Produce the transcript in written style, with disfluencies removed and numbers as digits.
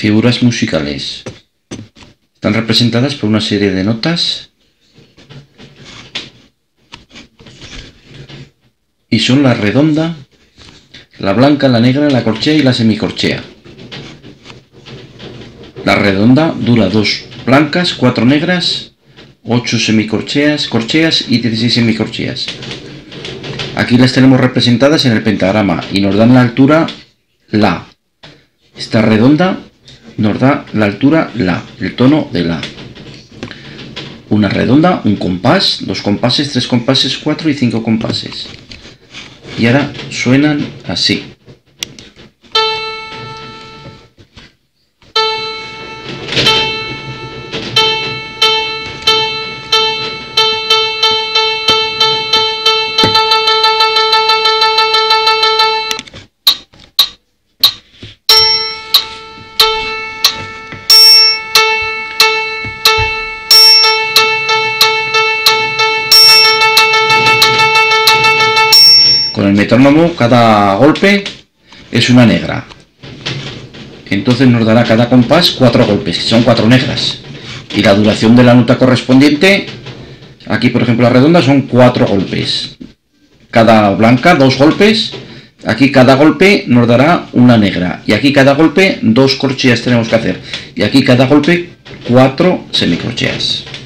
Figuras musicales. Están representadas por una serie de notas y son la redonda, la blanca, la negra, la corchea y la semicorchea. La redonda dura 2 blancas, 4 negras, 8 semicorcheas, corcheas y 16 semicorcheas. Aquí las tenemos representadas en el pentagrama y nos dan la altura La. Esta redonda nos da la altura La, el tono de La. Una redonda, un compás, 2 compases, 3 compases, 4 y 5 compases. Y ahora suenan así. Con el metrónomo cada golpe es una negra. Entonces nos dará cada compás 4 golpes, que son 4 negras. Y la duración de la nota correspondiente, aquí por ejemplo la redonda, son 4 golpes. Cada blanca 2 golpes. Aquí cada golpe nos dará una negra. Y aquí cada golpe 2 corcheas tenemos que hacer. Y aquí cada golpe 4 semicorcheas.